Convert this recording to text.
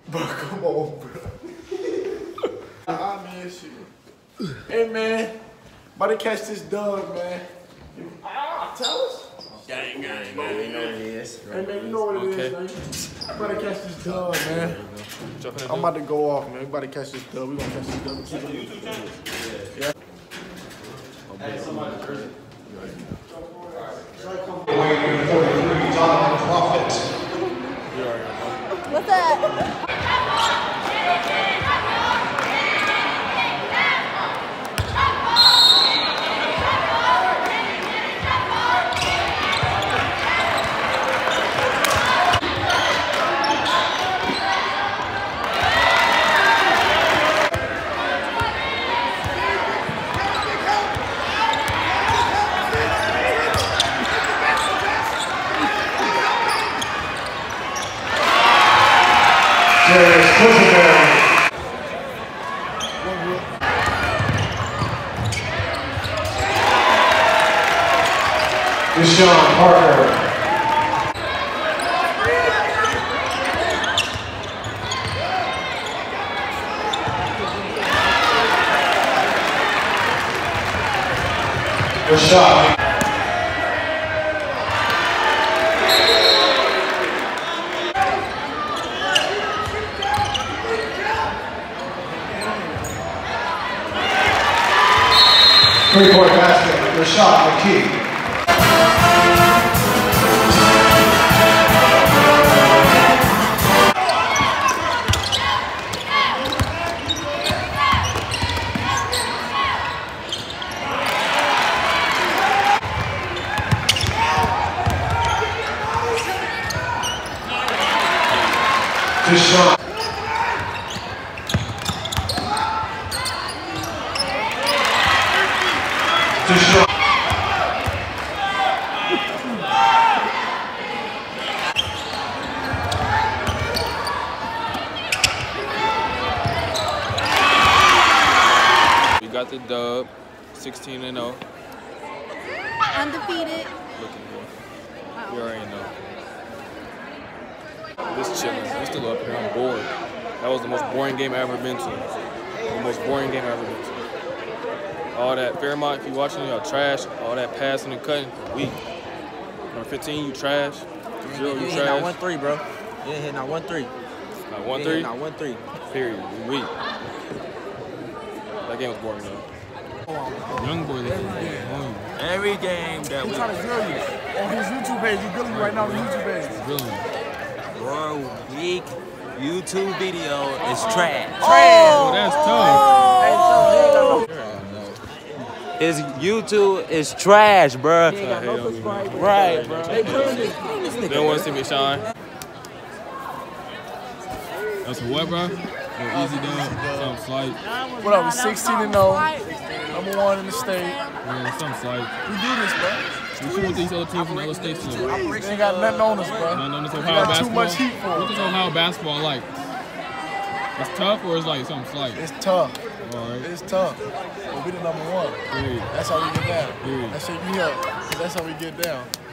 Bro, come on, bro. I miss you. Hey, man. About to catch this dub, man. Tell us. Gang, man. You know what it is. Hey, man, you know what it is, man. I'm about to catch this dub, man. I'm about to go off, man. We about to catch this dub. We gonna catch this dub. Yeah. Hey, somebody crazy. What's that? Deshaun Parker. Rashad. 3-point basket, Rashad McKee. Deshaun. We got the dub, 16-0. Undefeated. Look at here. You already know. Just chilling. I'm still up here. I'm bored. That was the most boring game I've ever been to. The most boring game I've ever been to. All that Fairmont, if you watching, y'all trash. All that passing and cutting, weak. Number 15, you trash. 0, you trash. Not 1-3, bro. You ain't hit not 1-3. Not 1-3? Not 1-3. Period. You weak. That game was boring though. Young boy looking boring. Every game that we trying to drill you. On his YouTube page, you grilling you right now on the YouTube page. Really? bro, weak YouTube video is trash. Oh, that's tough. His YouTube is trash, bro. Right, bro. They don't want to see me shine. That's a what, bro? Easy dub. Something slight. What up? We 16-0. Number 1 in the state. Yeah, something slight. We do this, bro. We see what these other teams from the other states do. They ain't got nothing on us, bro. Nothing on this We Ohio got basketball. too much heat for What's it. this Ohio basketball like? It's tough or it's like something slight? It's tough. All right. It's tough. But we the number 1. Period. That's how we get down. Period. That shit me up. That's how we get down.